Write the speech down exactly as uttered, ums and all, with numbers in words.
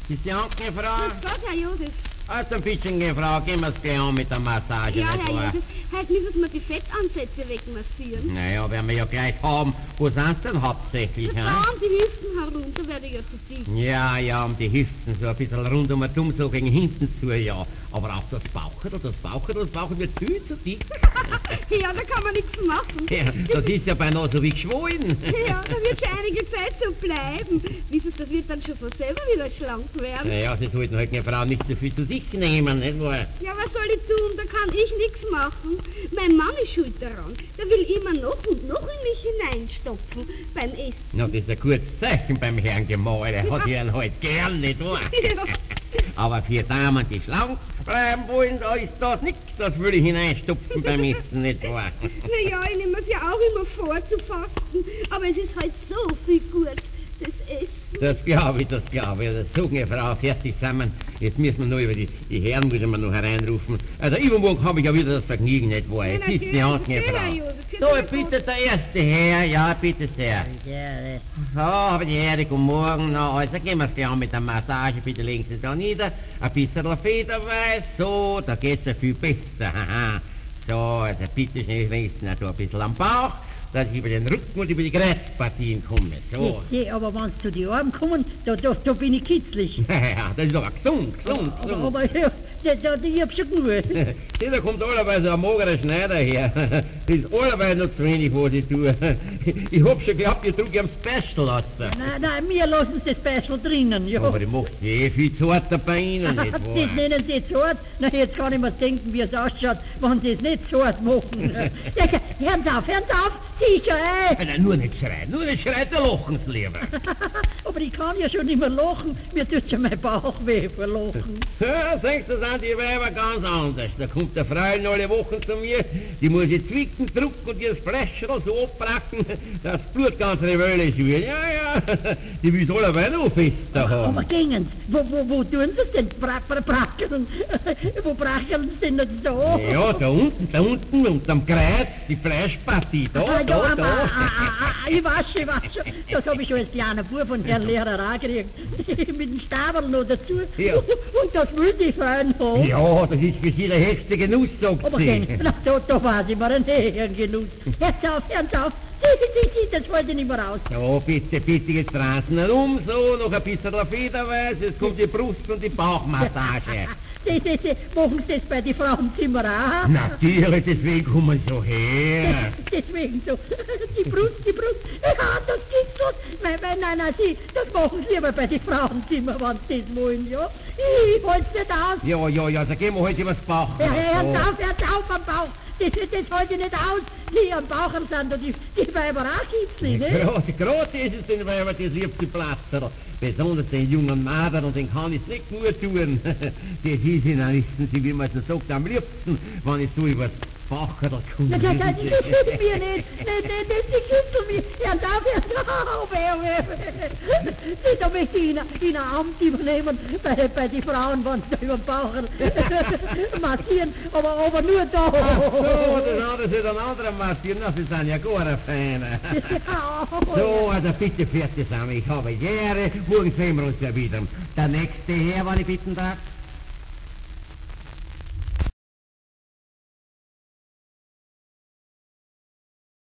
Ist die Anke, Frau? Grüß Gott, Herr Josef. Also ein bisschen, Frau, gehen wir's gleich an mit der Massage. Ja, nicht Herr wahr? Josef, heute müssen wir die Fettansätze wegmassieren. Naja, werden wir ja gleich haben. Wo sind's denn hauptsächlich, Da ha? um die Hüften herunter werde ich ja so dick. Ja, ja, um die Hüften, so ein bisschen rund um dumm, so gegen hinten zu, ja. Aber auch das Bauchel, das Bauchel, das Bauchel wird viel zu dick. Ja, da kann man nichts machen. Ja, das ist ja beinahe so wie geschwollen. Ja, da wird schon einige Zeit so bleiben. Wissen Sie, das wird dann schon von selber wieder schlank werden. Naja, Sie sollten halt eine Frau nicht so viel zu sich nehmen, nicht wahr? Ja, was soll ich tun? Da kann ich nichts machen. Mein Mann ist schuld daran. Der will immer noch und noch in mich hineinstopfen beim Essen. Na, das ist ein gutes Zeichen beim Herrn Gemahl. Er hat ihn halt gern, nicht wahr? Ja. Aber für Damen, die schlank bleiben wollen, da ist das nichts, das will ich hineinstopfen beim Essen, nicht wahr? Naja, ich nehme es ja auch immer vor zu fasten, aber es ist halt so viel gut, das Essen. Das glaube ich, das glaube ich. Das sagen eine Frau fertig zusammen. Jetzt müssen wir noch über die, die Herren müssen wir noch hereinrufen. Also übermorgen habe ich ja wieder das Vergnügen, nicht wahr? Jetzt ist die andere Frau. So, bitte der erste Herr, ja, bitte sehr. So, habe die Ehre, guten Morgen. Na, also gehen wir es gleich an mit der Massage. Bitte legen Sie da nieder. Ein bisschen Federweiß. So, da geht's ja viel besser. Haha. So, also bitte schön, legen Sie da ein bisschen am Bauch, dass ich über den Rücken und über die Greifpartien komme. So. Ja, ja, aber wenn sie zu den Armen kommen, da, da, da bin ich kitzlig. Ja, das ist aber gesund, gesund, Aber, gesund. aber ja, da, da, ich hab schon genug. Da kommt allerweil so ein magerer Schneider her. Das ist allerweil noch zu wenig, was ich tue. Ich hab schon gehabt, ich trug am Special lassen. Nein, nein, wir lassen das Special drinnen, ja. Aber ich mach's eh viel zarter bei Ihnen, nicht Das wahr? nennen sie zart. Na, jetzt kann ich mir denken, wie es ausschaut, wenn sie es nicht zart machen. Ja, hören Sie auf, hören Sie auf, sicher, ey. Nein, nur nicht schreien, nur nicht schreien, da lachen Sie lieber. Aber ich kann ja schon nicht mehr lachen, mir tut schon mein Bauch weh vor Lachen. Ja, denkst du, das sind die Weiber ganz anders. Da kommt der Fräulein alle Wochen zu mir, die muss ich zwicken, drucken und ihr Fläschchen so abbracken, dass das Blut ganz revölisch wird. Ja, ja, die will es alle noch fester haben. Aber gingen Sie, wo, wo, wo tun Sie es denn? Bra bra brackeln? Wo brackeln Sie denn jetzt da? Ja, da unten, da unten, unterm Kreuz, die Fleischpartie, da, Ah, ja, da, aber, da. ah, ah, ah, ich weiß schon, ich weiß schon. Das habe ich schon als kleiner Bub von Herrn Lehrer angekriegt. Mit dem Stabel noch dazu. Ja. Und das will die Fein haben. Ja, das ist für Sie der höchste Genuss, sagt Aber sie. gehen, na, da, da weiß ich mir einen höheren Genuss. Hört auf, hört auf. Das wollte ich nicht mehr raus. Ja, bitte, bitte, jetzt draußen herum, so, noch ein bisschen Federweiß, jetzt kommt die Brust- und die Bauchmassage. Sie, Sie, Sie, machen Sie das bei den Frauenzimmer auch? Natürlich, deswegen kommen wir so her. Deswegen so. Die Brust, die Brust. Ja, das kitzelt. Nein, nein, nein, nein, Sie, das machen Sie aber bei den Frauenzimmer, wenn Sie das wollen, ja? Ich halte es nicht aus. Ja, ja, ja, da gehen wir heute übers Bauch. Ja, hört auf, hört auf am Bauch. Das, das halte ich nicht aus. Die am Bauch sind da die, die Weiber auch kitzlig, ne? Gerade, gerade ist es den Weiber das liebste Pflaster. Besonders den jungen Madern, und den kann ich nicht nur tun. Das ist ihnen, wissen Sie, wie man so sagt, am liebsten, wenn ich so übers Bauch oder komme. Nein, nein, nein, das tut mir nicht. Nein, nein, das kitzeln mich. Hört auf, hört auf. Sie, da möchte ich Ihnen, Ihnen Amt übernehmen bei, bei den Frauen, wenn sie über den Bauch massieren, aber, aber nur da. So, das andere ist ein anderer massieren, das ist dann ja gar ein Feiner. So, also bitte fertig zusammen, ich habe Ehre, morgen sehen wir uns ja wieder. Der nächste Herr, wenn ich bitten darf.